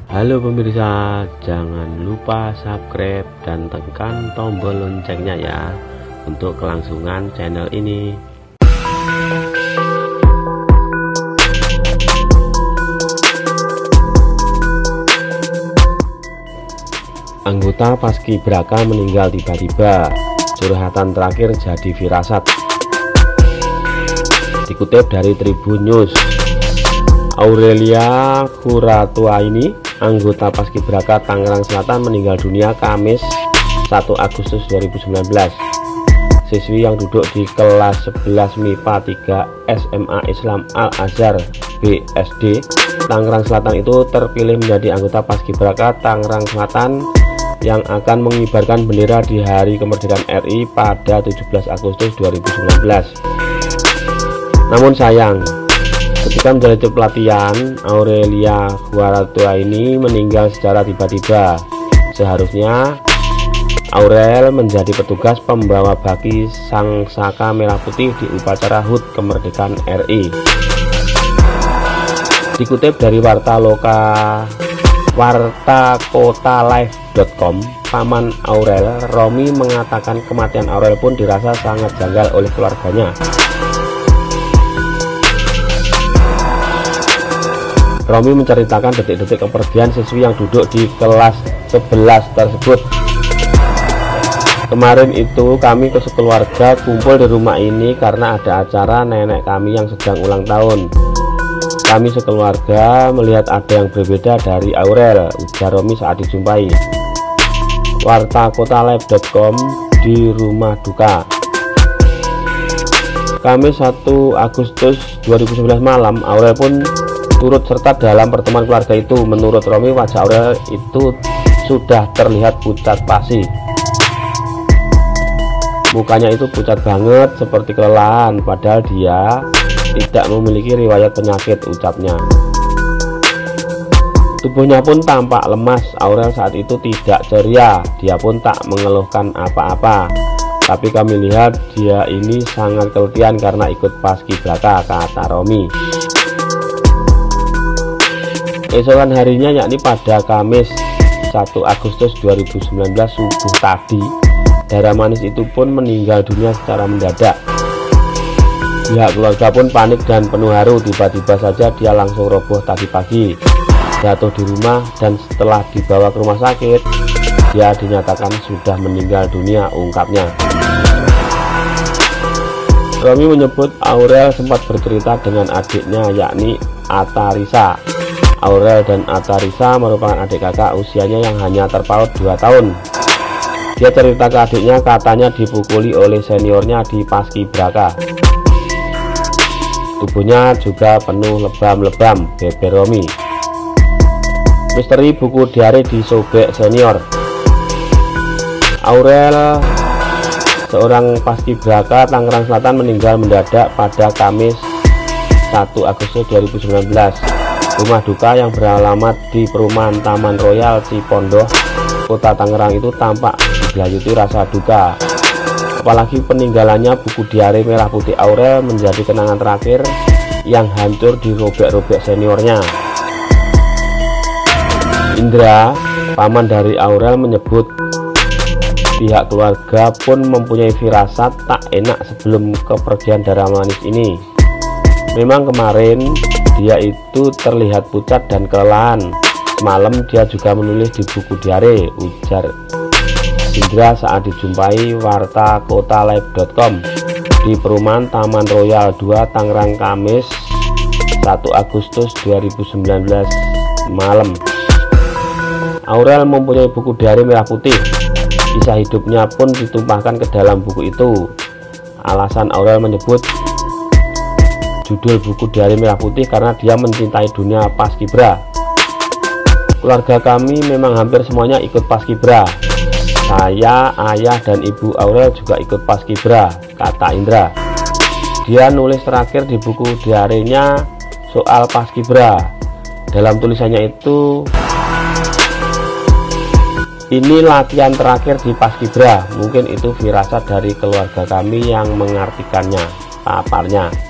Halo pemirsa, jangan lupa subscribe dan tekan tombol loncengnya ya untuk kelangsungan channel ini. Anggota Paskibraka meninggal tiba-tiba, curhatan terakhir jadi firasat. Dikutip dari Tribun News, Aurelia Kuratuaini, anggota Paskibraka Tangerang Selatan, meninggal dunia Kamis 1 Agustus 2019. Siswi yang duduk di kelas 11 MIPA 3 SMA Islam Al-Azhar BSD Tangerang Selatan itu terpilih menjadi anggota Paskibraka Tangerang Selatan yang akan mengibarkan bendera di Hari Kemerdekaan RI pada 17 Agustus 2019. Namun sayang, ketika menjalani pelatihan, Aurelia Kuratuaini meninggal secara tiba-tiba. Seharusnya Aurel menjadi petugas pembawa baki sang saka merah putih di upacara HUT Kemerdekaan RI. Dikutip dari wartakotalive.com, paman Aurel, Romi, mengatakan kematian Aurel pun dirasa sangat janggal oleh keluarganya. Romi menceritakan detik-detik kepergian siswi yang duduk di kelas 11 tersebut. Kemarin itu kami sekeluarga kumpul di rumah ini karena ada acara nenek kami yang sedang ulang tahun. Kami sekeluarga melihat ada yang berbeda dari Aurel, ujar Romi saat dijumpai wartakotalive.com di rumah duka. Kamis 1 Agustus 2019 malam, Aurel pun turut serta dalam pertemuan keluarga itu. Menurut Romi, wajah Aurel itu sudah terlihat pucat pasi. Mukanya itu pucat banget, seperti kelelahan, padahal dia tidak memiliki riwayat penyakit, ucapnya. Tubuhnya pun tampak lemas. Aurel saat itu tidak ceria, dia pun tak mengeluhkan apa-apa. Tapi kami lihat dia ini sangat keletihan karena ikut Paskibraka, kata Romi. Esokan harinya, yakni pada Kamis 1 Agustus 2019 subuh tadi, darah manis itu pun meninggal dunia secara mendadak. Pihak keluarga pun panik dan penuh haru. Tiba-tiba saja dia langsung roboh tadi pagi, jatuh di rumah, dan setelah dibawa ke rumah sakit, dia dinyatakan sudah meninggal dunia, ungkapnya. Romi menyebut Aurel sempat bercerita dengan adiknya, yakni Atarisa. Aurel dan Atarisa merupakan adik kakak usianya yang hanya terpaut 2 tahun. Dia cerita ke adiknya, katanya dipukuli oleh seniornya di Paskibraka. Tubuhnya juga penuh lebam-lebam, beber Romi. Misteri buku diare disobek senior. Aurel, seorang Paskibraka Tangerang Selatan, meninggal mendadak pada Kamis 1 Agustus 2019. Rumah duka yang beralamat di perumahan Taman Royal Cipondoh, Kota Tangerang itu tampak digelayuti rasa duka. Apalagi peninggalannya buku diare merah putih Aurel menjadi kenangan terakhir yang hancur dirobek-robek seniornya. Indra, paman dari Aurel, menyebut pihak keluarga pun mempunyai firasat tak enak sebelum kepergian darah manis ini. Memang kemarin dia itu terlihat pucat dan kelelahan. Semalam dia juga menulis di buku diare, ujar Indra saat dijumpai wartakotalive.com di perumahan Taman Royal 2 Tangerang Kamis 1 Agustus 2019 malam. Aurel mempunyai buku diare merah putih. Kisah hidupnya pun ditumpahkan ke dalam buku itu. Alasan Aurel menyebut judul buku diare merah putih karena dia mencintai dunia Paskibra. Keluarga kami memang hampir semuanya ikut Paskibra. Saya, ayah, dan ibu Aurel juga ikut Paskibra, kata Indra. Dia nulis terakhir di buku diarenya soal Paskibra. Dalam tulisannya itu, ini latihan terakhir di Paskibra. Mungkin itu firasat dari keluarga kami yang mengartikannya, paparnya.